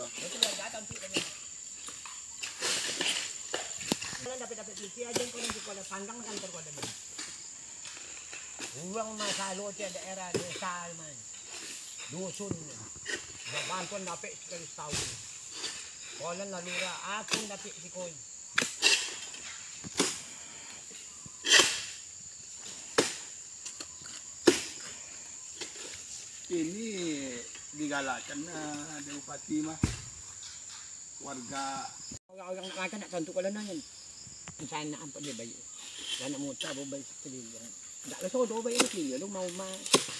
Itu biar datang sih kan. Kalau dapat isi aja kalau di sekolah pandang kantor kau ada. Uang masalo di daerah desa man. Dusun. Bantuan dapat sekali setahun. Kalau nalura aku dapat sikoi. Ini digalakkan dari Bupati mah warga Orang kata nak tentu kalau nanya. Misalnya apa dia bayi. Dan nak muta bayi sekali. Tak lah so bayi sekali. Lu mau mah.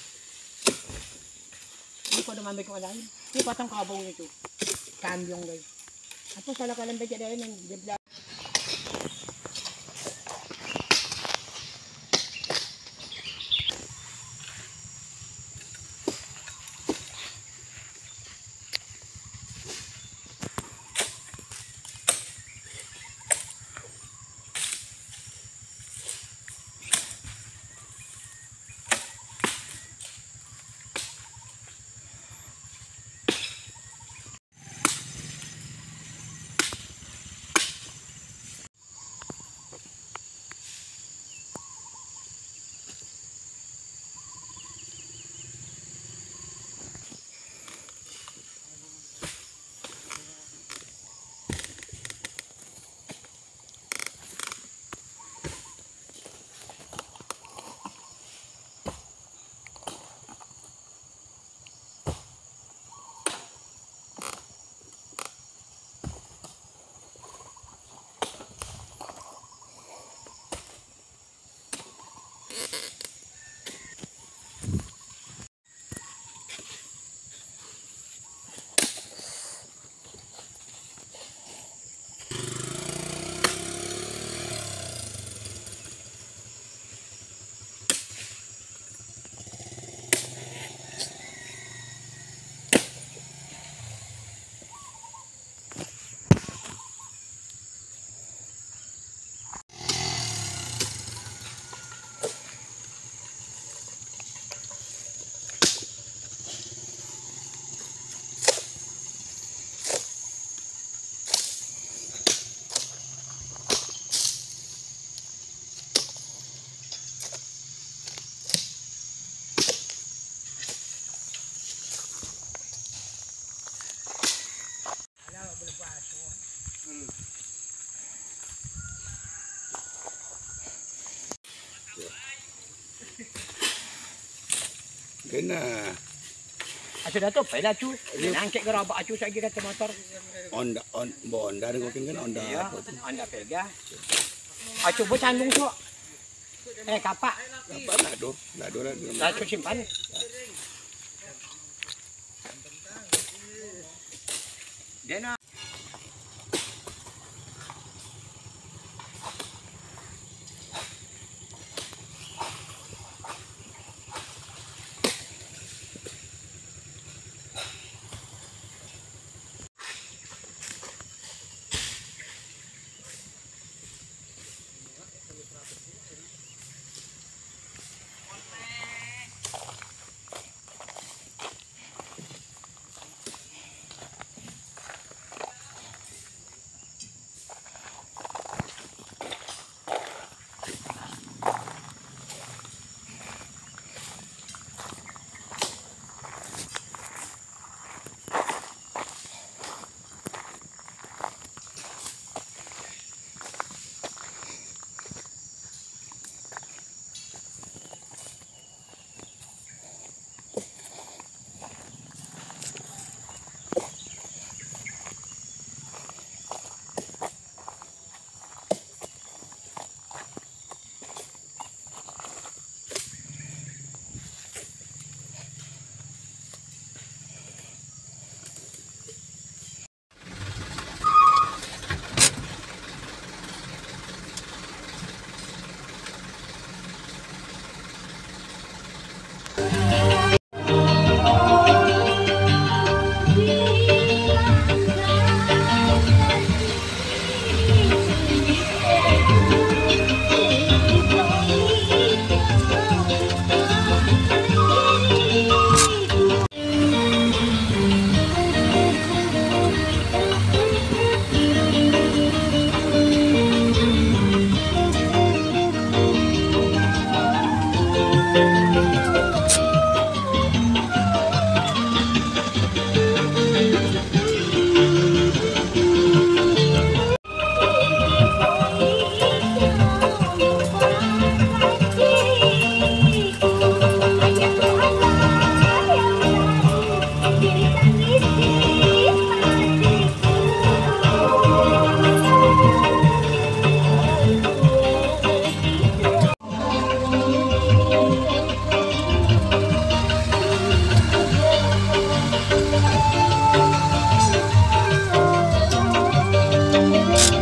Ini kau dah ambil ke lain. Ini patang kabung itu. Kambyong guys. Apa salah kalian baca dia yang dia bilang. kena Acu dah tu, baiklah acu. Nangkek gerabak acu saya kata motor. onda bonda dengan kan onda Ya, anda pegang. Acu pun sandung tu. Kapak. apa lado Acu simpan. Dia nak. Thank